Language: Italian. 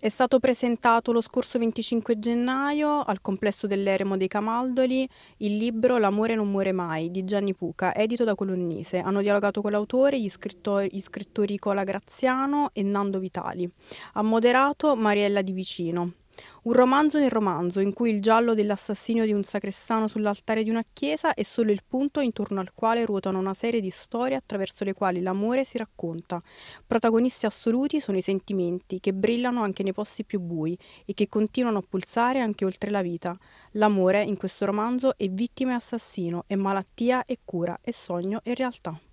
È stato presentato lo scorso 25 gennaio al complesso dell'Eremo dei Camaldoli il libro L'amore non muore mai di Gianni Puca, edito da Colonnise. Hanno dialogato con l'autore gli scrittori Cola Graziano e Nando Vitali. Ha moderato Mariella Di Vicino. Un romanzo nel romanzo, in cui il giallo dell'assassinio di un sacrestano sull'altare di una chiesa è solo il punto intorno al quale ruotano una serie di storie attraverso le quali l'amore si racconta. Protagonisti assoluti sono i sentimenti, che brillano anche nei posti più bui e che continuano a pulsare anche oltre la vita. L'amore, in questo romanzo, è vittima e assassino, è malattia e cura, è sogno e realtà.